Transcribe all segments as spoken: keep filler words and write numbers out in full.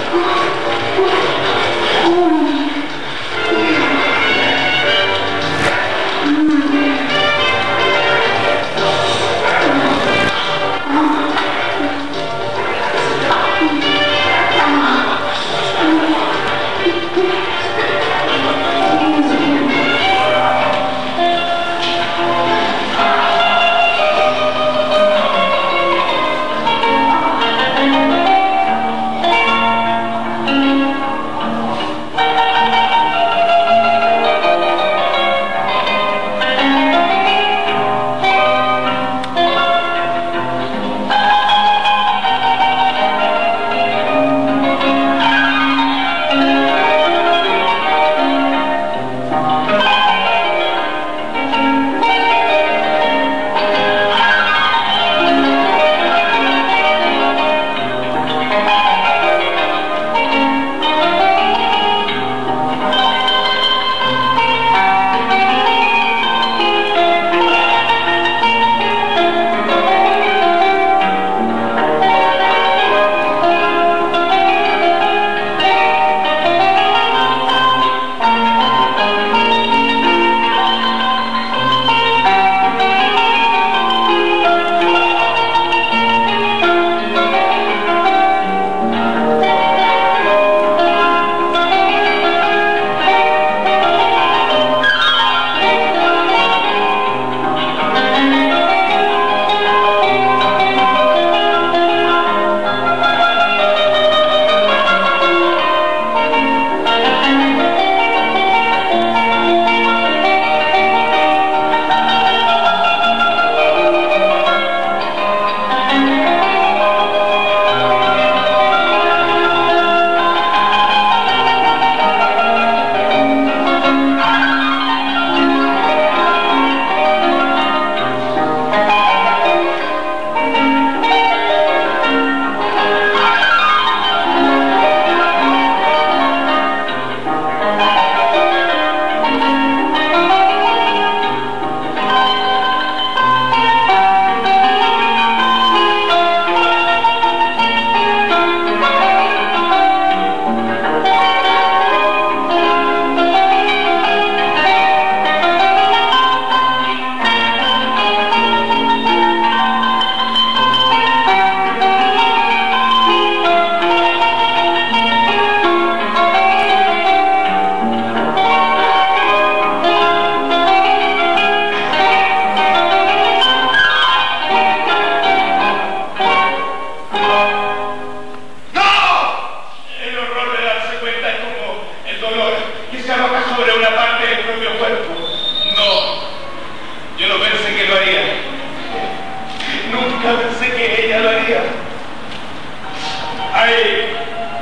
Ahí,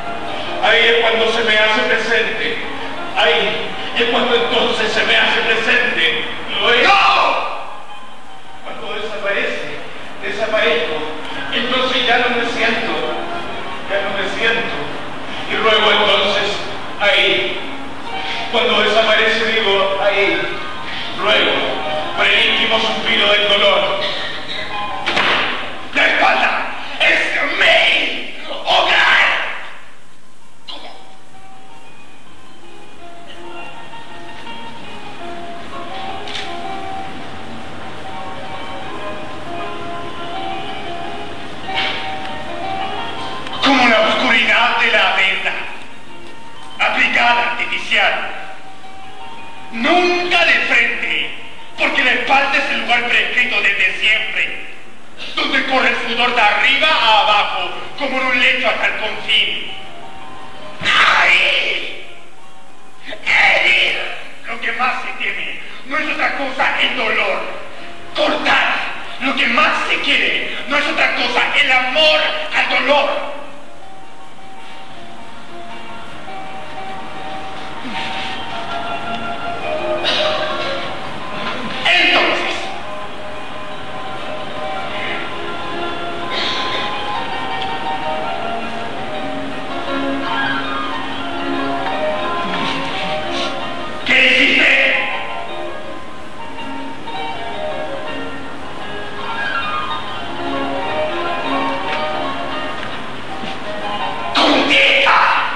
ahí es cuando se me hace presente. Ahí es cuando entonces se me hace presente. Lo es. ¡No! Cuando desaparece, desaparezco. Entonces ya no me siento. Ya no me siento. Y luego entonces, ahí. Cuando desaparece digo, ahí. Luego, por el íntimo suspiro del dolor. ¡La espalda! ¡Es mi hogar! ¿Cómo? Como la oscuridad de la venda, aplicada artificial. Nunca de frente, porque la espalda es el lugar prescrito desde siempre, donde corre el sudor de arriba a abajo, como en un lecho hasta el confín. ¡Ahí! ¡Herir! Lo que más se teme no es otra cosa el dolor. Cortar. Lo que más se quiere no es otra cosa el amor al dolor. Entonces, ¿qué hiciste? ¡Contesta!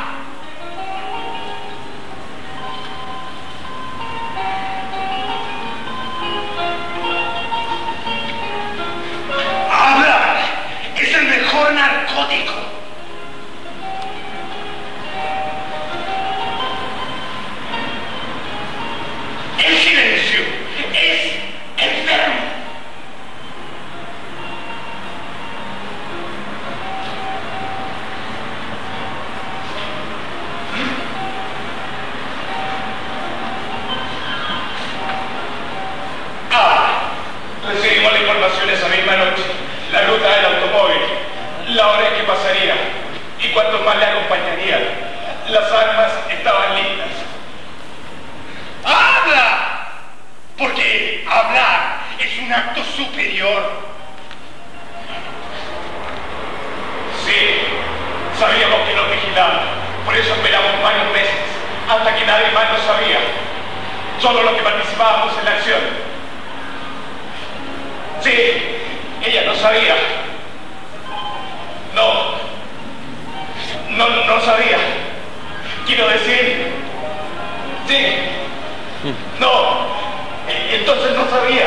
sabía qué pasaría y cuántos más le acompañarían. Las armas estaban listas. ¡Habla! Porque hablar es un acto superior. Sí, sabíamos que nos vigilaban. Por eso esperamos varios meses, hasta que nadie más lo sabía. Solo los que participábamos en la acción. Sí, ella no sabía. No, no, no sabía. Quiero decir, sí, no, entonces no sabía.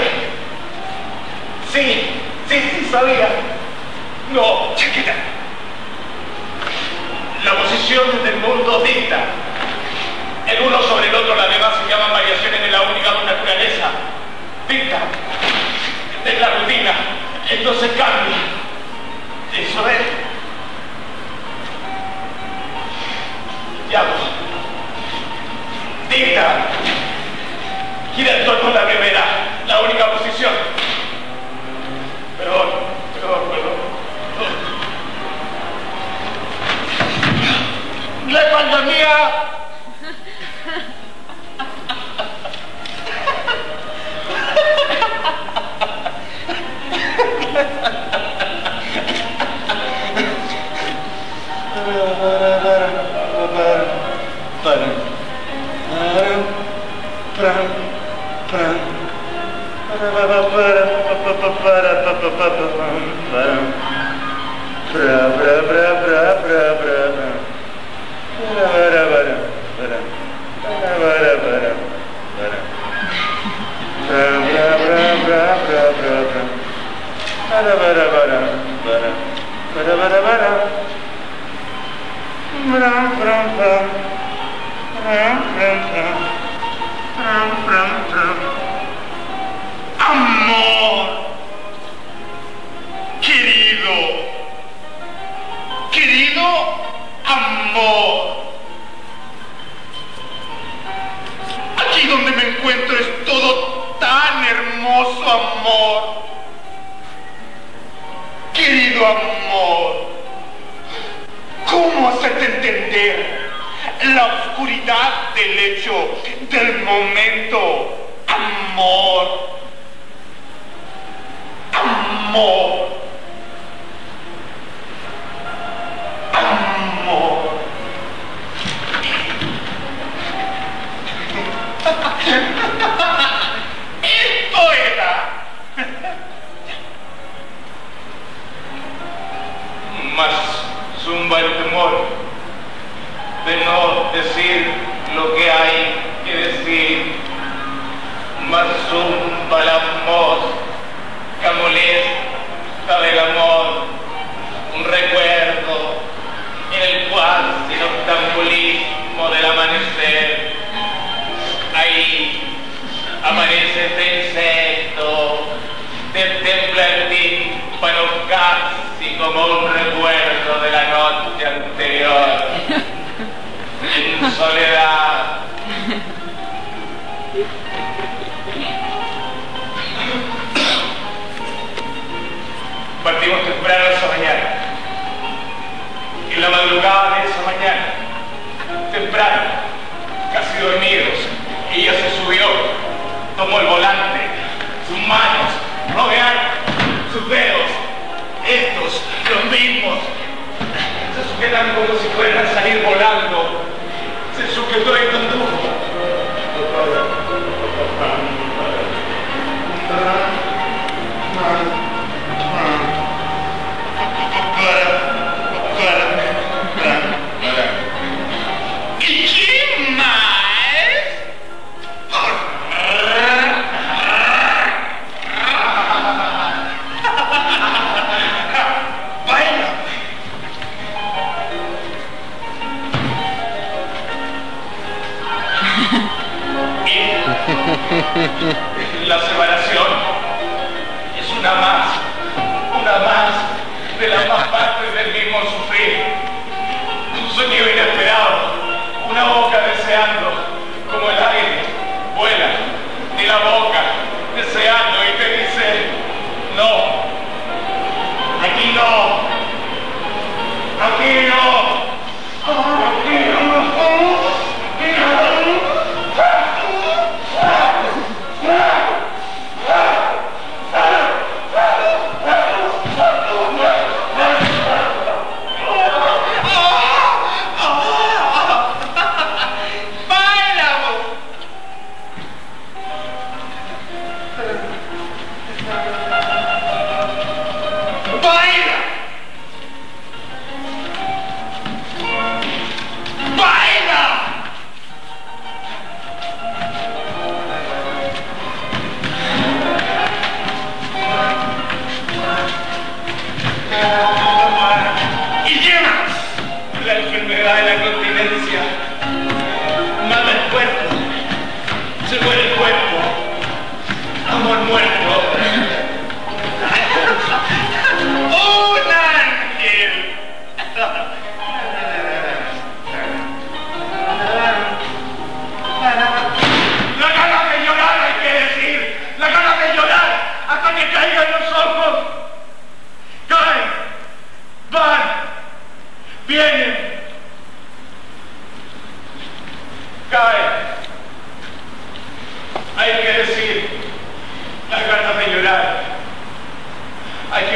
Sí, sí, sí sabía. No, chiquita. La posición del mundo dicta. El uno sobre el otro, las demás se llaman variaciones de la única naturaleza. Dicta. Es la rutina. Entonces cambia. Eso es. Ya. Dicta. Gira en torno a la primera, la única posición. Perdón, perdón, perdón. La espalda mía. Amor, querido, querido amor. Aquí donde me encuentro es todo tan hermoso, amor. Querido amor, ¿cómo hacerte entender la oscuridad del hecho, del momento? Amor, amor, amor. Esto era. Más zumba el temor de no decir lo que hay que decir. Más zumba la voz que molesta del amor, un recuerdo en el cual sin octambulismo del amanecer ahí amanece este insecto, te templa el tímpano casi como un recuerdo de la noche anterior, en soledad. Partimos temprano esa mañana. En la madrugada de esa mañana, temprano, casi dormidos, ella se subió, tomó el volante, sus manos rodearon sus dedos, estos, los mismos, se sujetan como si fueran a salir volando, se sujetó y condujo. ¿Y qué más? Bueno. La separación es una más, una más de las más partes del mismo sufrir. Un sonido inesperado, una boca deseando, como el aire, vuela de la boca, deseando y te dice, no, aquí no,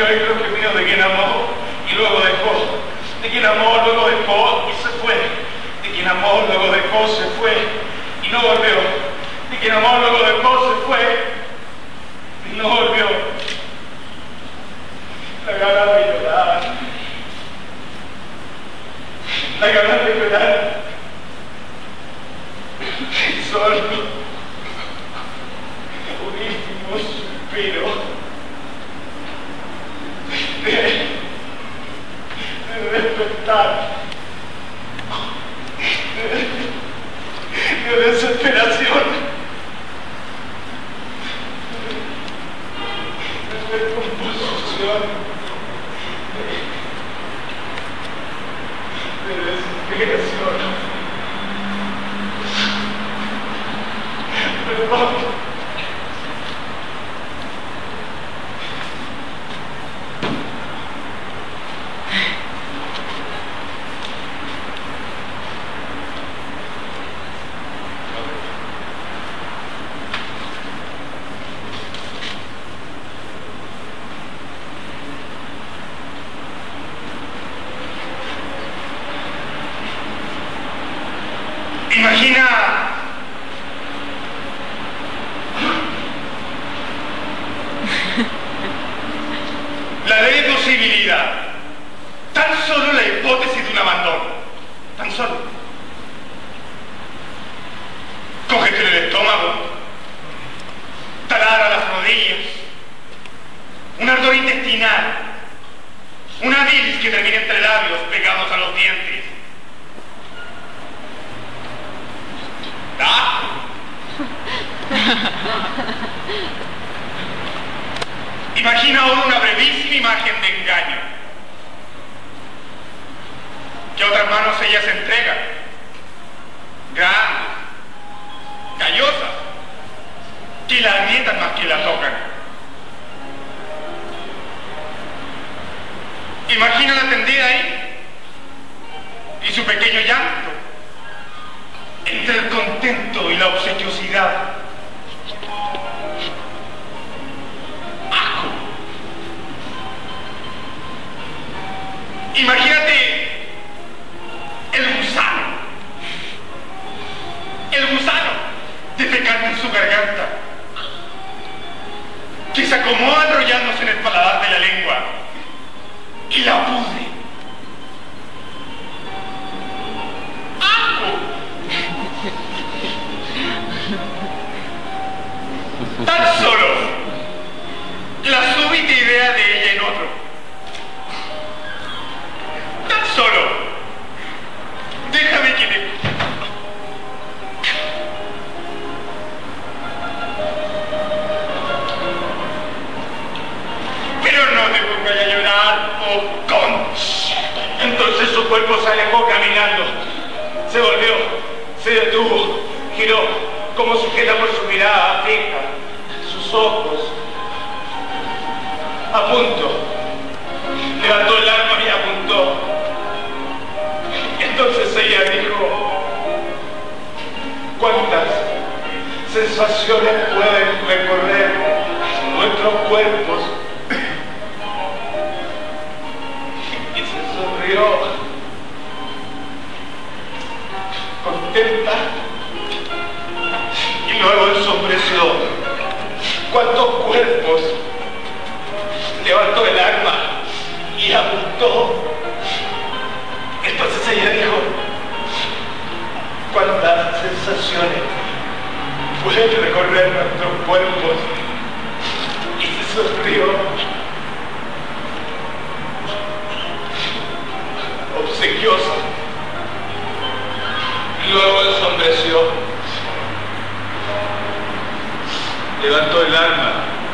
y creo que mío, de quien amó y luego dejó, de quien amó, luego dejó y se fue, de quien amó, luego dejó, se fue y no volvió, de quien amó, luego dejó, se fue y no volvió. La gana de llorar, la gana de llorar, y solo un ínfimo suspiro de, de despertar, de, de desesperación, de descomposición, de desesperación. Perdón. Imagina la ley de posibilidad, tan solo la hipótesis de un abandono, tan solo. Congestión en el estómago, taladra las rodillas, un ardor intestinal, una bilis que termina entre labios pegados a los dientes. ¿Ah? Imagina ahora una brevísima imagen de engaño, que a otras manos ella se entrega, grandes, callosas, que la agrietan más que la tocan. Imagina la tendida ahí y su pequeño llanto, entre el contento y la obsequiosidad. ¡Asco! Imagínate el gusano, el gusano defecando en su garganta, que se acomoda enrollándose en el paladar de la lengua y la pudre. Tan solo la súbita idea de ella en otro. Tan solo déjame que me... Pero no te pongas a llorar, oh concha. Entonces su cuerpo se alejó caminando, se volvió, se detuvo, giró, como sujeta por su mirada fija, sus ojos, a punto, levantó el arma y apuntó. Entonces ella dijo: ¿cuántas sensaciones pueden recorrer nuestros cuerpos? Y se sonrió, contenta, y luego ensombreció. ¿Cuántos cuerpos? Levantó el arma y apuntó. Entonces ella dijo: ¿cuántas sensaciones pueden recorrer nuestros cuerpos? Y se sonrió, obsequiosa, y luego ensombreció. Levantó el arma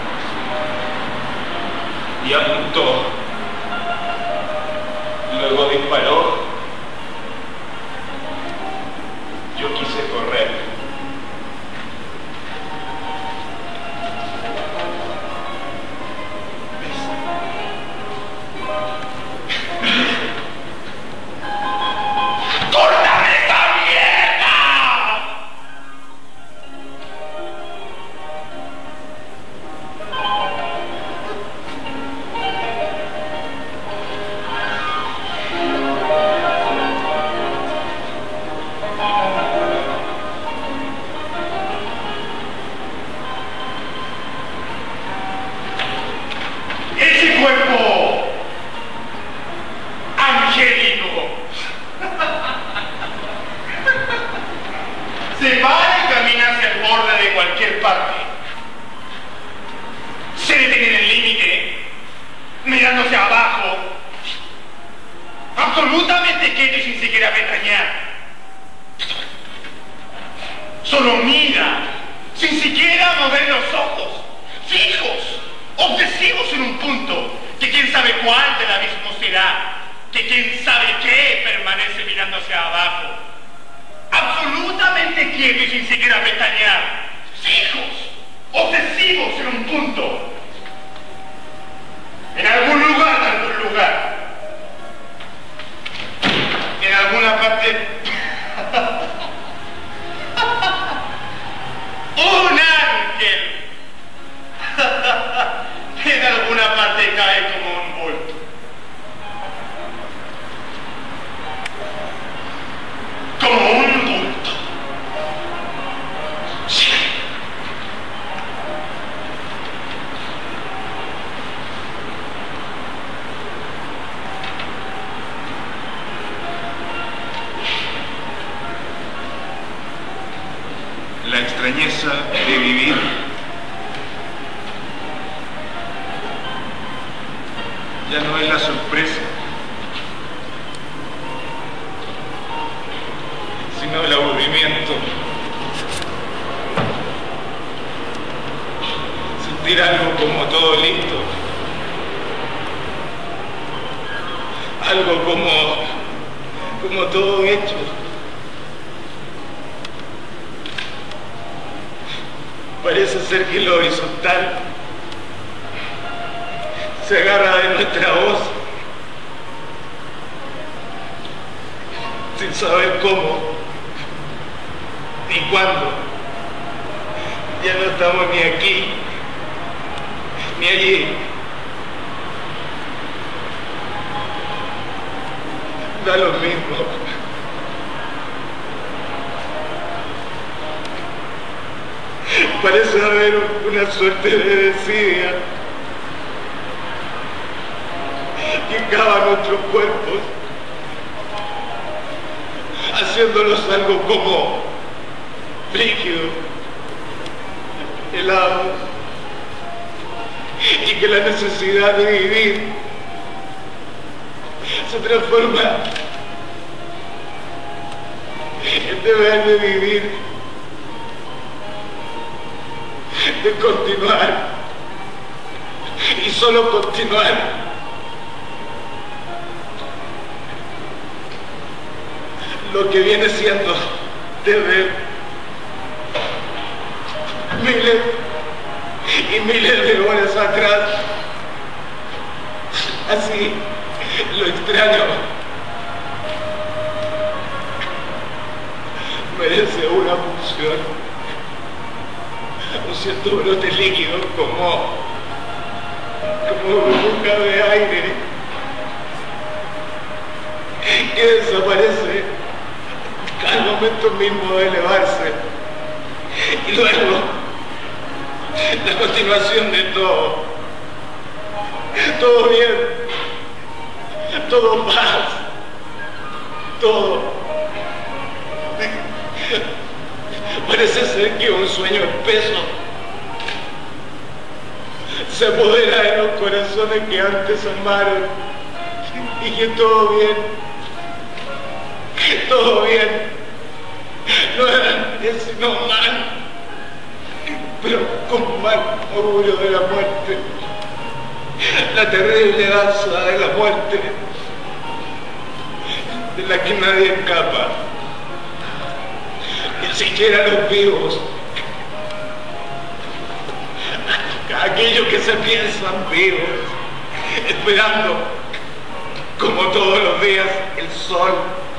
y apuntó. Luego disparó. Yo quise correr. se para y camina hacia el borde de cualquier parte. Se detiene en el límite, mirándose abajo, absolutamente quieto y sin siquiera pestañear. Solo mira, sin siquiera mover los ojos, fijos, obsesivos en un punto, que quién sabe cuál del abismo será, que quién sabe qué permanece mirando hacia abajo. Absolutamente quieto y sin siquiera pestañear, fijos, obsesivos en un punto. En algún lugar, en algún lugar. En alguna parte. ¡Un ángel! En alguna parte cae como un bulto. Como un bulto. Sí. La extrañeza de vivir ya no es la sorpresa, sino el aburrimiento. Sentir algo como todo listo, algo como, como todo hecho. Parece ser que lo horizontal se agarra de nuestra voz sin saber cómo ni cuándo. Ya no estamos ni aquí ni allí. Da lo mismo. Parece haber una suerte de desidia que cava nuestros cuerpos, haciéndolos algo como líquidos, helados, y que la necesidad de vivir se transforma en deber de vivir, de continuar y solo continuar. Lo que viene siendo desde miles y miles de horas atrás. Así lo extraño merece una función. Un cierto brote líquido como, como burbuja de aire que desaparece al momento mismo de elevarse, y luego la continuación de todo, todo bien, todo paz, todo. Parece ser que un sueño espeso se apodera de los corazones que antes amaron, y que todo bien, todo bien, no era sino mal, pero con mal augurio de la muerte, la terrible danza de la muerte, de la que nadie escapa. Ni siquiera los vivos, aquellos que se piensan vivos, esperando, como todos los días, el sol,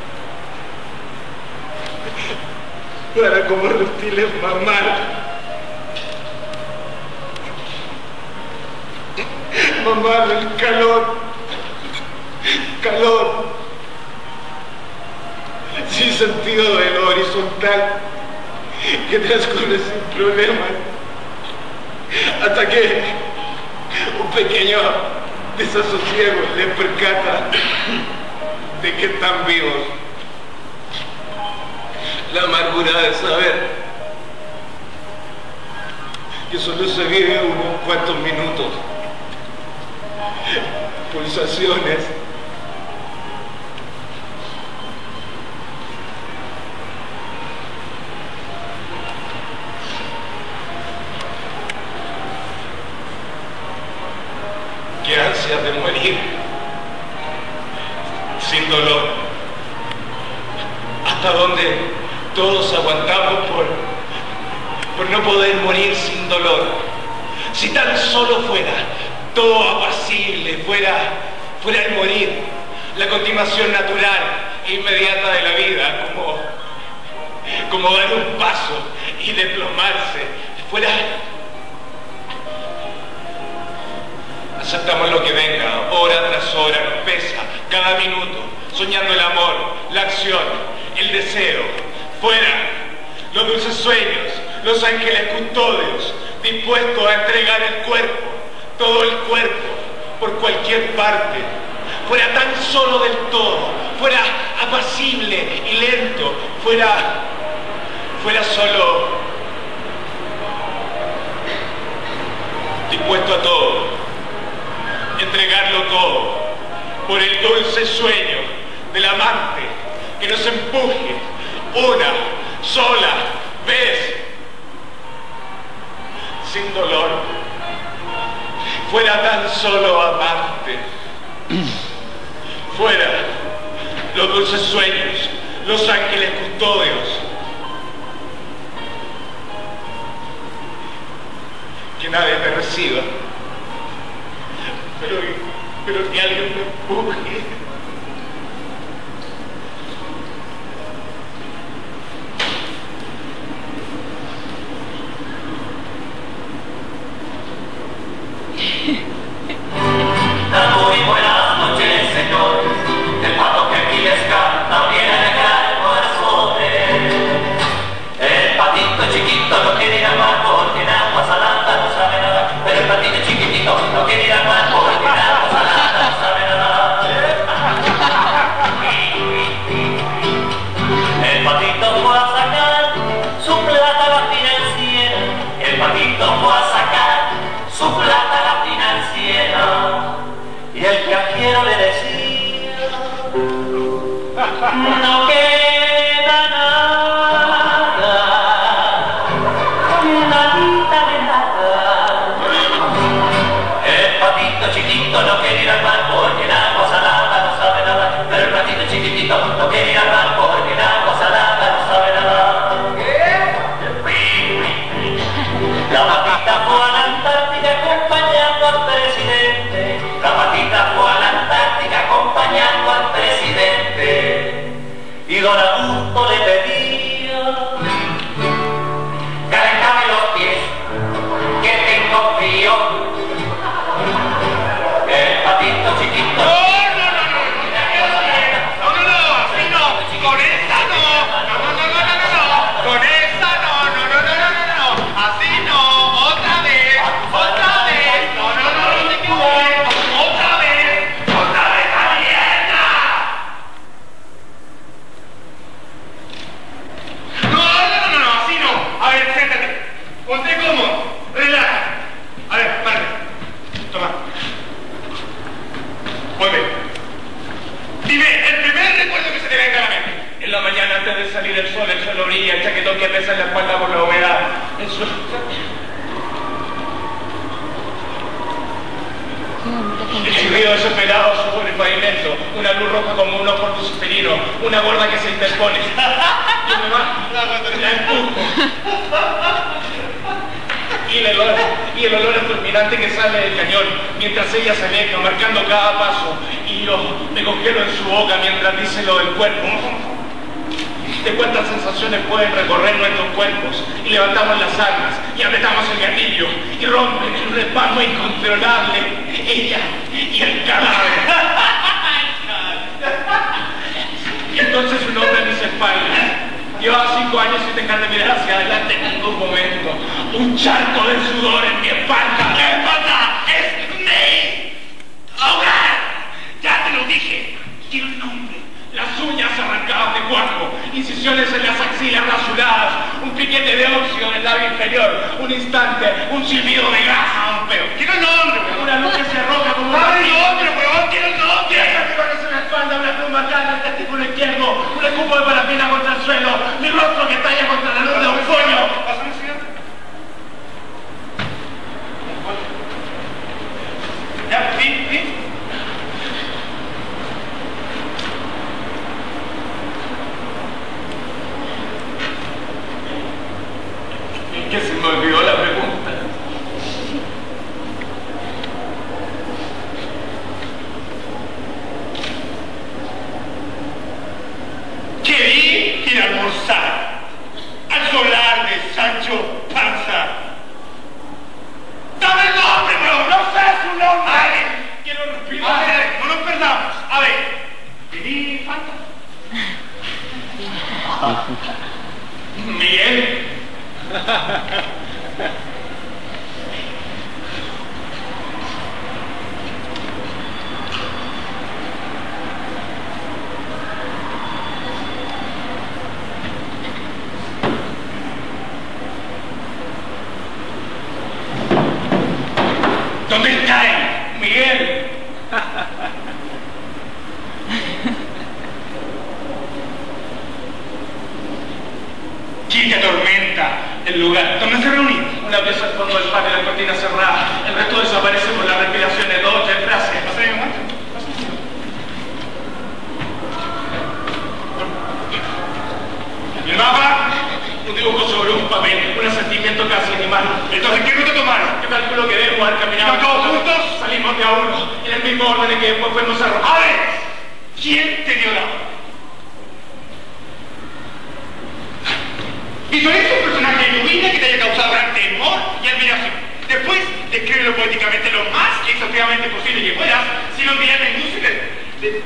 para como reptiles mamar, mamar el calor, calor, sin sentido de lo horizontal, que transcurre sin problemas, hasta que un pequeño desasosiego les percata de que están vivos. La amargura amargura de saber que solo se vive unos cuantos minutos, pulsaciones, qué ansias de morir sin dolor, hasta donde todos aguantamos por, por no poder morir sin dolor. Si tan solo fuera todo apacible, fuera, fuera el morir, la continuación natural e inmediata de la vida, como, como dar un paso y desplomarse, fuera... Aceptamos lo que venga, hora tras hora, nos pesa, cada minuto, soñando el amor, la acción, el deseo. Fuera, los dulces sueños, los ángeles custodios, dispuestos a entregar el cuerpo, todo el cuerpo, por cualquier parte. Fuera tan solo del todo, fuera apacible y lento, fuera, fuera solo dispuesto a todo. Entregarlo todo por el dulce sueño del amante que nos empuje una sola vez sin dolor. Fuera tan solo amante, fuera los dulces sueños, los ángeles custodios, que nadie te reciba. Pero, pero que alguien me empuje. Muy buenas noches, señor. El pato que aquí les canta viene a alegrar corazones. El patito chiquito no quiere ir al mar porque en agua salada no sabe nada. Pero el patito chiquitito no quiere ir al mar porque en agua salada no sabe nada. El patito fue a sacar su plata a la financiera. El patito fue a sacar su plata a la financiera. Y el cajero le decía, no queda nada, nadita de nada. El patito chiquito no quiere ir al mar porque en agua salada no sabe nada. Pero el patito chiquitito no quiere ir al mar porque en agua salada no sabe nada. La patita fue a la Antártica acompañando al presidente. La patita fue a la Antártica acompañando al presidente. Y don Augusto le pedía, calentame los pies, que tengo frío. El patito chiquito. No, no, no, no, no, no, no, así no, con esta no, no, no, no, no, no, no, con esta no, no, no, no, no, no, no, así no, otra vez, otra vez, no, no, no, no te equivoques, otra vez, otra vez a mierda. No, no, no, no, no, así no, a ver, siéntate, ponte cómodo, relaja, a ver, vale, toma. Muy bien. Dime, el primer recuerdo que se te venga a la mente. En la mañana antes de salir el sol, el suelo brilla, el chaquetón que pesa en la espalda por la humedad. El suelo... El chirrido desesperado sobre el pavimento, una luz roja como un ojo luciferino, una gorda que se interpone. Yo me va, la empujo. Y el olor, y el olor fulminante que sale del cañón, mientras ella se aleja, marcando cada paso, y yo me congelo en su boca mientras dice lo del cuerpo. De cuántas sensaciones pueden recorrer nuestros cuerpos, y levantamos las armas, y apretamos el gatillo, y rompen el respaldo incontrolable, ella y el cadáver. Y entonces un hombre en mis espaldas. Llevaba cinco años sin dejar de mirar hacia adelante en ningún momento. Un charco de sudor en mi espalda. ¿Qué pasa? ¡Es mi hogar! Ya te lo dije. Tiene un nombre. Las uñas venas arrancadas de cuajo, incisiones en las axilas rasuradas, un piquete de óxido en el labio inferior, un instante, un silbido de gas, un peo. ¡Quiero el nombre, weón! Una luz que se arroja como un ¡Dame el martillo. nombre, weón! ¡Quiero el nombre! En la espalda, una pluma acá en el testículo izquierdo, un escupo de parafina contra el suelo, mi rostro que talla contra la luz de un coño. Pásame el siguiente. Ya, sí, sí. Es que se me olvidó la pregunta. Querí ir a almorzar al solar de Sancho Panza. ¡Dame el nombre, weón! ¡No sé su nombre! A ver, Quiero a respirar. ver, no nos perdamos. A ver, querí Fanta. Miguel. ¿Dónde está él? Miguel. ¿Quién te atormenta el lugar? ¿Dónde se reunimos? Una vez al fondo del patio, la cortina cerrada, el resto desaparece por la respiración de dos, tres frases. Pásame un momento. ¿El mapa? Un dibujo sobre un papel, un asentimiento casi animal. Entonces, ¿qué ruta tomaron? Yo calculo que debo haber caminado. ¿Iban todos juntos? Salimos de a uno, en el mismo orden en que después fuimos a A ver, ¿quién te dio la orden? Visualiza un personaje ilumina que te haya causado gran temor y admiración. Después, descríbelo poéticamente lo más exhaustivamente posible que puedas, sin olvidar la industria de... de...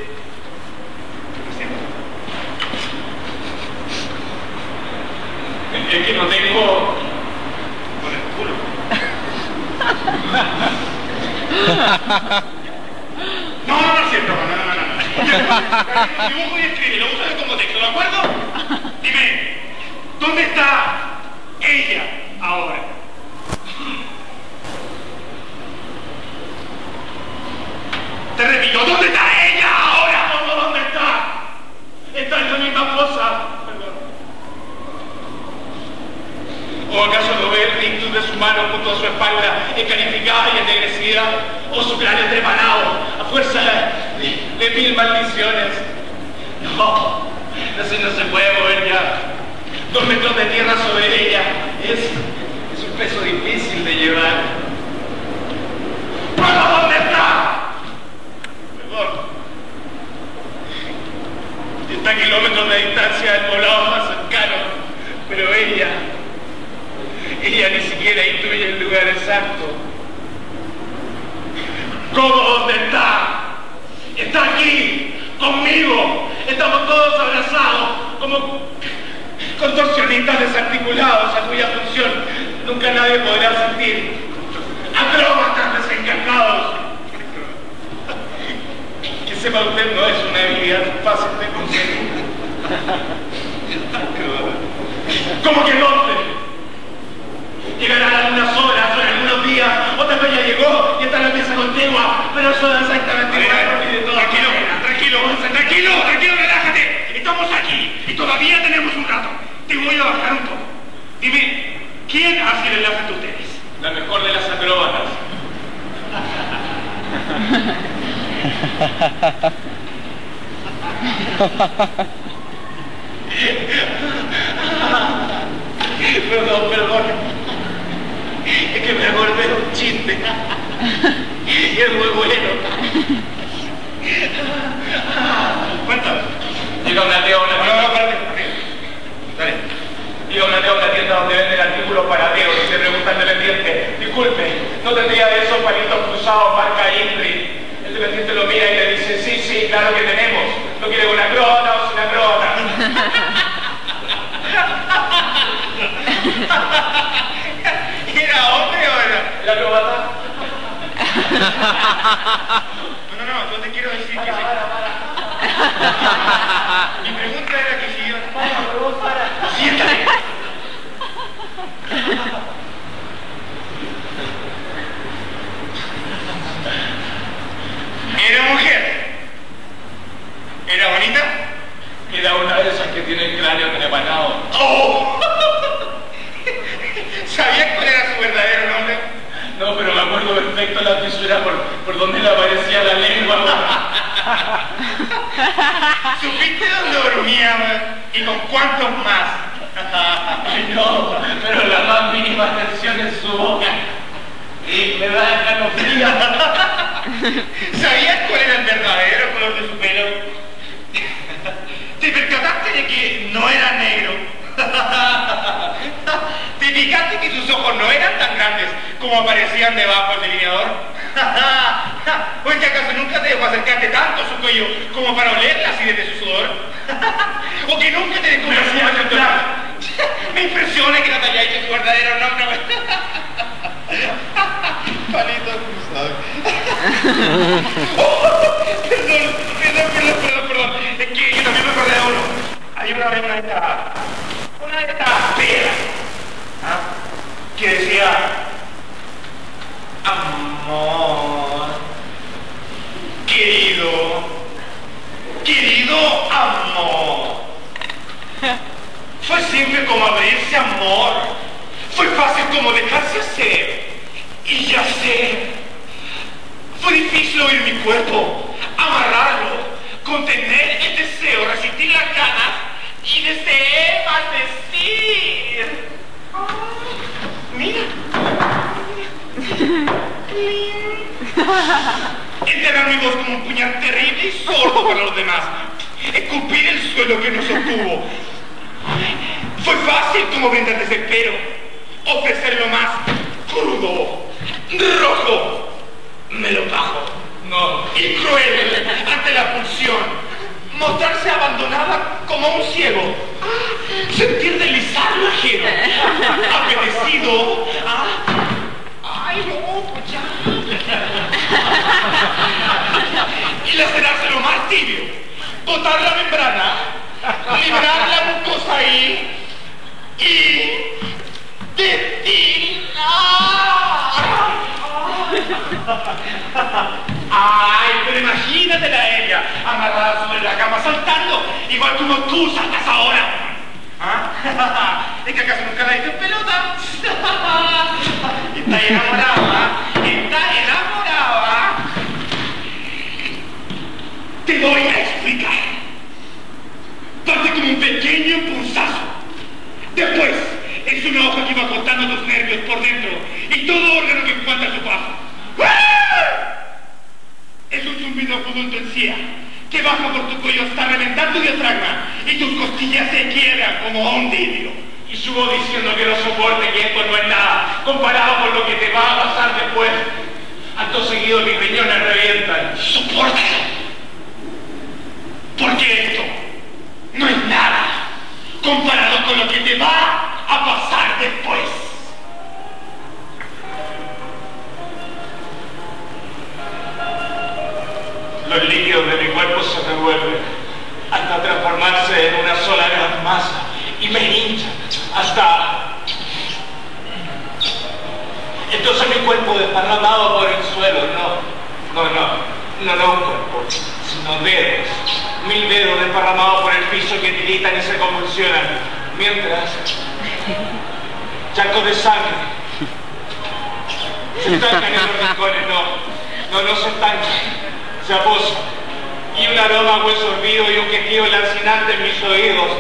Es que no tengo... Con el culo. No, no, no es cierto, no, no, no, no. Un dibujo y escribe, lo usas como texto, ¿de acuerdo? Dime, ¿dónde está ella ahora? Te repito, ¿dónde está ella ahora? ¿Cómo dónde está? Está en la misma fosa. Perdón. ¿O acaso no ve el rictus de su mano junto a su espalda, escarificada y ennegrecida? ¿O su cráneo trepanado a fuerza de, de mil maldiciones? No, así no se puede mover ya. Dos metros de tierra sobre ella es, es un peso difícil de llevar. ¿Pero dónde está? Perdón. Está a kilómetros de distancia del poblado más cercano, pero ella, ella ni siquiera intuye el lugar exacto. ¿Cómo dónde está? Está aquí, conmigo. Estamos todos abrazados, como contorsionistas desarticulados a cuya función nunca nadie podrá sentir. Acróbatas desencajados. Que sepa usted, no es una habilidad fácil de conseguir. ¿Cómo que dónde? Llegará en algunas horas o en algunos días, o tal vez ya llegó y está en la pieza contigua, pero eso da exactamente A ver, a igual. ver, Y de todas tranquilo, maneras. tranquilo, tranquilo, tranquilo, relájate. Estamos aquí y todavía tenemos un rato. Te voy a bajar un poco. Dime, ¿quién hace el enlace entre ustedes? La mejor de las acróbatas. Perdón, perdón. Es que me acordé de un chiste. Y es muy bueno. Cuéntame. Llega una tía a una No, no, tienda. no, espérate, espérate. Dale. Llega una tía a una tienda donde venden artículos para ateos y le pregunta al dependiente: disculpe, ¿no tendría de esos palitos cruzados marca Indri? El dependiente lo mira y le dice: sí, sí, claro que tenemos. ¿No quiere con acróbata o sin acróbata? ¿Era hombre o era? ¿El acróbata? No, no, no, yo te quiero decir que... Para, para, para. Mi pregunta era que si yo... Siéntate. Era mujer. ¿Era bonita? Era una de esas que tiene el cráneo crepanado. ¡Oh! ¿Sabías cuál era su verdadero nombre? No, pero me acuerdo perfecto la fisura por, por donde le aparecía la lengua. ¿Supiste dónde dormía y con cuántos más? Ay, no, pero la más mínima tensión en su boca. Y me da escalofrío. ¿Sabías cuál era el verdadero color de su pelo? ¿Te percataste de que no era negro? ¿Te fijaste que sus ojos no eran tan grandes como aparecían debajo del delineador? ¿O es que acaso nunca te dejó acercarte tanto a su cuello como para oler la acidez de su sudor? ¿O que nunca te descubrió su mayor? Me impresiona que no te haya dicho su verdadero nombre. Palito cruzado. Oh, perdón, perdón, perdón, perdón, perdón. Es que yo también me acordé de uno. Hay una vez una de estas, una de estas peras, ¿ah? Que decía, amor, querido, querido amor. Fue simple como abrirse, amor. Fue fácil como dejarse hacer. Y ya sé. Fue difícil oír mi cuerpo, amarrarlo, contener el deseo, resistir las ganas y deseé maldecir. Oh, mira. Enterrar mi voz como un puñal terrible y sordo para los demás. Escupir el suelo que nos sostuvo. Fue fácil como brindar desespero, ofrecer lo más crudo, rojo, me lo bajo, no, y cruel ante la pulsión, mostrarse abandonada como un ciego, sentir deslizar lo ajeno, apetecido, ¿ah? Ay, no, pues ya. Y lacerarse lo más tibio, botar la membrana, liberar la mucosa ahí y destilar. Ay, pero imagínatela a ella, amarrada sobre la cama, saltando, igual como tú saltas ahora. ¿Ah? ¿Es que acaso nunca la diste en pelota? Está enamorada, está enamorada. Te voy a explicar. Parte como un pequeño punzazo. Después, es una hoja que va cortando tus nervios por dentro y todo órgano que encuentra a su paso. Es un zumbido agudo en tu encía que baja por tu cuello hasta reventar tu diafragma y tus costillas se quiebran como un vidrio. Y subo diciendo que no soporte, que esto no es nada comparado con lo que te va a pasar después. Acto seguido mis riñones revientan. Sopórtalo. Porque esto no es nada comparado con lo que te va a pasar después. Los líquidos de mi cuerpo se revuelven hasta transformarse en una sola gran masa y me hinchan hasta... Entonces mi cuerpo desparramado por el suelo, no, no, no, no, no un cuerpo, sino dedos, mil dedos desparramados por el piso que tiritan y se convulsionan, mientras charcos de sangre se estancan en los rincones, no, no, no se estancan. Se aposa, y un aroma a hueso hervido y un quejido lancinante en mis oídos.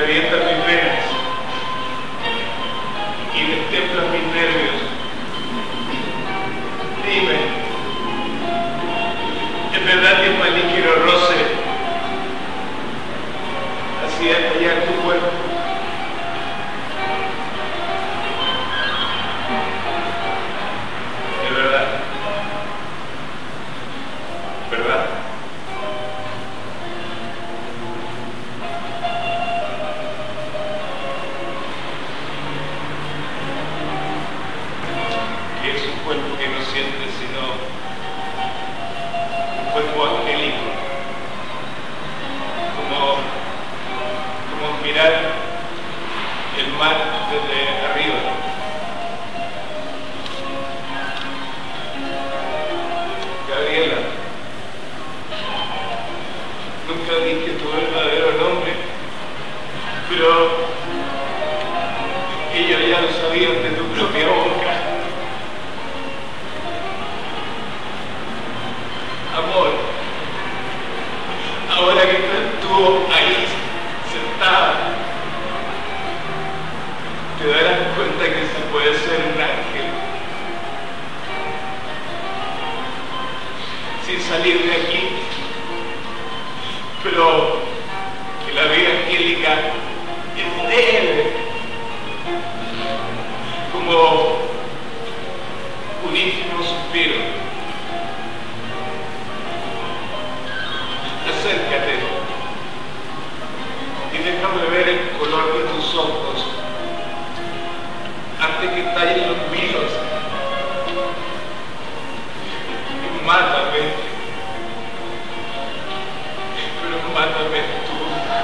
revienta mis venas y destempla mis nervios. Dime, ¿es verdad que el maligno roce hacía callar tu cuerpo? ¿Es verdad? ¿Verdad? Que es un cuerpo que no siente sino un cuerpo angélico, como, como mirar el mar desde arriba. Gabriela, nunca dije tu verdadero nombre, pero ellos ya lo sabían de tu propia boca. Amor, ahora que estás tú ahí sentada, te darás cuenta que se puede ser un ángel sin salir de aquí, pero que la vida angélica es leve, como un ínfimo suspiro. Acércate y déjame ver el color de tus ojos antes que tallen los míos. Y mátame, pero mátame tú.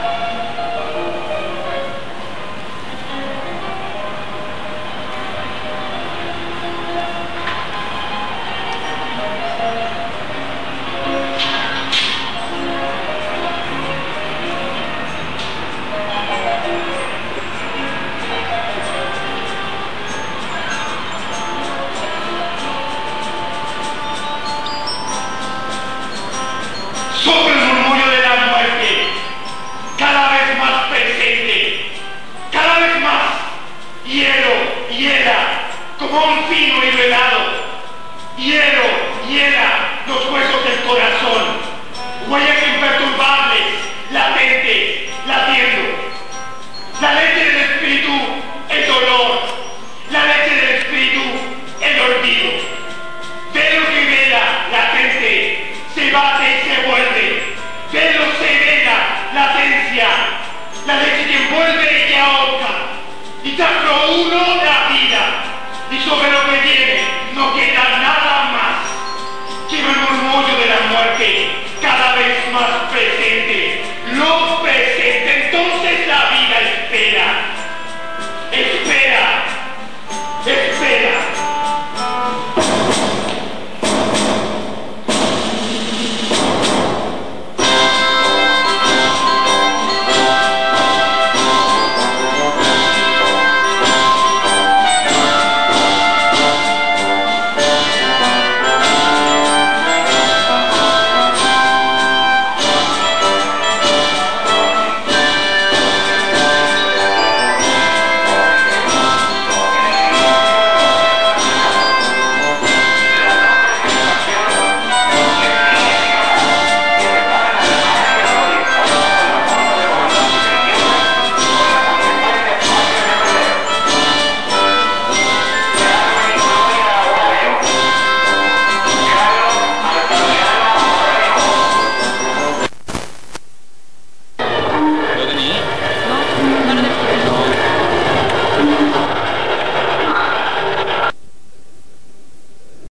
Sobre el murmullo de la muerte, cada vez más presente, cada vez más hielo, hiela, como un fino y velado, hielo, hiela, los huesos del corazón, huellas imperturbables, latentes, latiendo, la leche del espíritu, el dolor, la leche del espíritu, el olvido, velo que vela, latente, se bate y se vuelve, velo se vela, latencia, la leche que envuelve y que ahorca, y tras uno la vida, y sobre lo que viene no queda nada más, lleva el murmullo de la muerte, cada vez más presente, lo